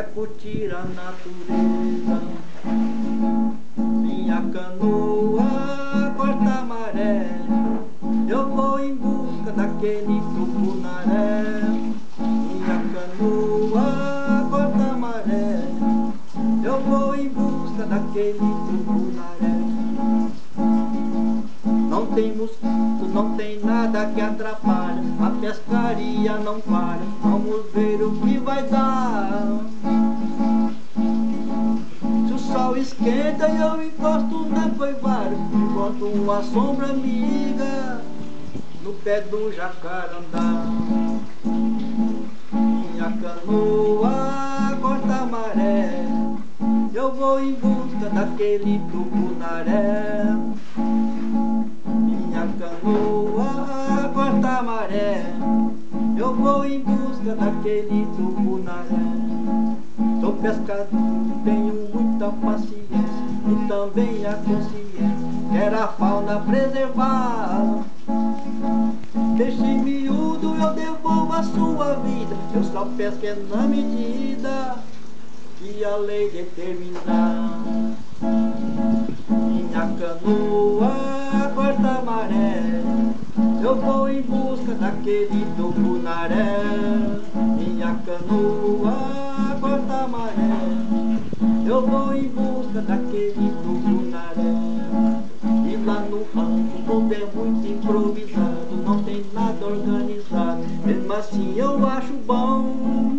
curtir a natureza. Minha canoa corta a maré, eu vou em busca daquele tucunaré. Minha canoa corta a maré, eu vou em busca daquele tucunaré. Não tem mosquito, não tem nada que atrapalha, a pescaria não para, vamos ver o que vai dar. Se o sol esquenta e eu encosto na coivara, enquanto uma sombra amiga no pé do jacarandá. Minha canoa corta a maré, eu vou em busca daquele tucunaré. Minha canoa corta a maré, eu vou em busca daquele tucunaré. Sou pescador, tenho muita paciência e também a consciência, quero a fauna preservar. Peixe miúdo eu devolvo a sua vida, eu só pesco na medida que a lei determinar. Minha canoa corta a maré, eu vou em busca daquele tucunaré. Minha canoa corta a maré, eu vou em busca daquele tucunaré. E lá no rancho tudo é muito improvisado, não tem nada organizado, mesmo assim eu acho bom.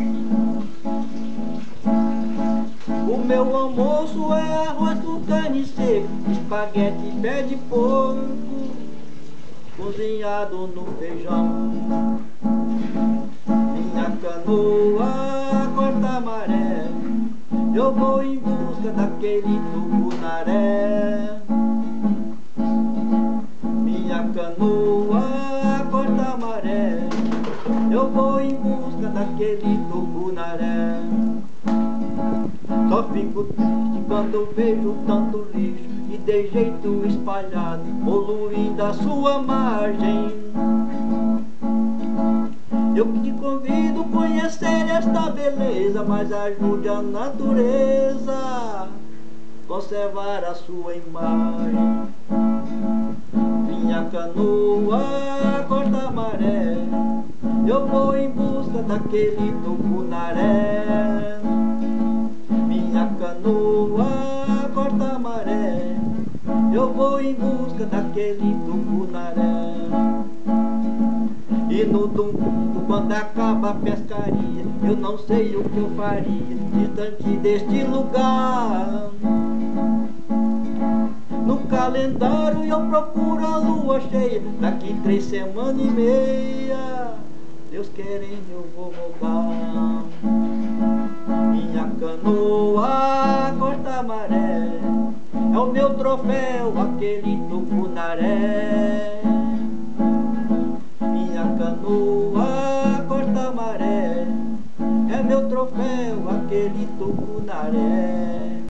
O meu almoço é arroz com carne seca, espaguete e pé de porco cozinhado no feijão. Minha canoa corta a maré, eu vou em busca daquele tucunaré. Minha canoa corta a maré, eu vou em busca daquele tucunaré. Só fico triste quando vejo tanto lixo e de jeito espalhado, poluindo a sua margem. Eu te convido a conhecer esta beleza, mas ajude a natureza conservar a sua imagem. Minha canoa corta a maré, eu vou em busca daquele tucunaré. Minha canoa corta a maré, eu vou em busca daquele tucunaré. E no domingo, quando acaba a pescaria, eu não sei o que eu faria distante deste lugar. No calendário eu procuro a lua cheia, daqui 3 semanas e meia, Deus querendo eu vou voltar. Minha canoa corta a maré, é o meu troféu, aquele tucunaré. Minha canoa corta a maré, é meu troféu, aquele tucunaré.